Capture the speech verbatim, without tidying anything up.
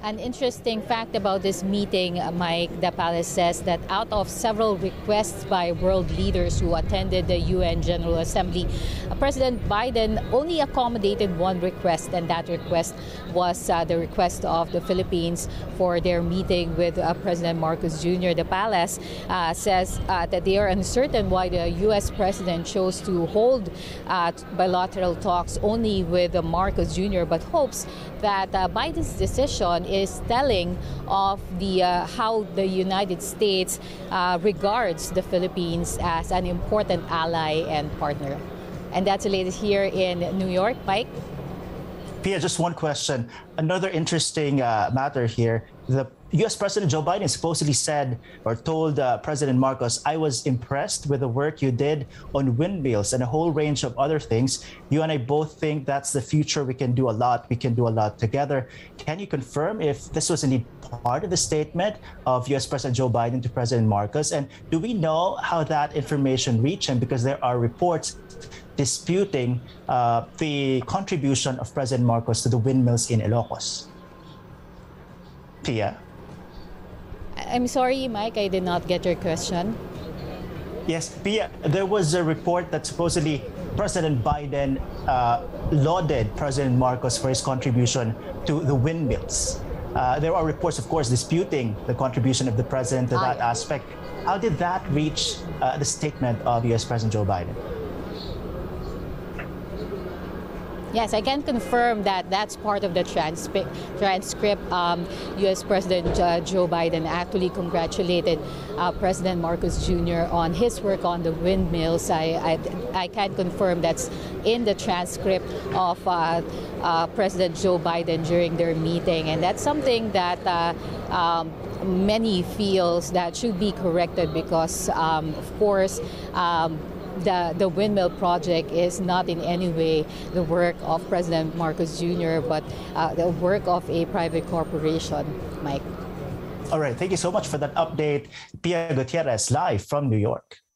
An interesting fact about this meeting, Mike, the palace says that out of several requests by world leaders who attended the U N General Assembly, uh, President Biden only accommodated one request, and that request was uh, the request of the Philippines for their meeting with uh, President Marcos Junior The palace uh, says uh, that they are uncertain why the U S president chose to hold uh, bilateral talks only with uh, Marcos Junior, but hopes that uh, Biden's decision is telling of the uh, how the United States uh, regards the Philippines as an important ally and partner. And that's the latest here in New York. Mike? Pia, just one question. Another interesting uh, matter here. The U S President Joe Biden supposedly said or told uh, President Marcos, I was impressed with the work you did on windmills and a whole range of other things. You and I both think that's the future. We can do a lot. We can do a lot together. Can you confirm if this was indeed part of the statement of U S President Joe Biden to President Marcos? And do we know how that information reached him? Because there are reports disputing uh, the contribution of President Marcos to the windmills in Ilocos. Pia? I'm sorry, Mike, I did not get your question. Yes, Pia, there was a report that supposedly President Biden uh, lauded President Marcos for his contribution to the windmills. Uh, there are reports, of course, disputing the contribution of the president to that aspect. How did that reach uh, the statement of U S President Joe Biden? Yes, I can confirm that that's part of the transcript. transcript. Um, U S President uh, Joe Biden actually congratulated uh, President Marcos Junior on his work on the windmills. I, I, I can confirm that's in the transcript of uh, uh, President Joe Biden during their meeting. And that's something that uh, um, many feels that should be corrected because, um, of course, um, The, the windmill project is not in any way the work of President Marcos Junior, but uh, the work of a private corporation, Mike. All right. Thank you so much for that update. Pia Gutierrez, live from New York.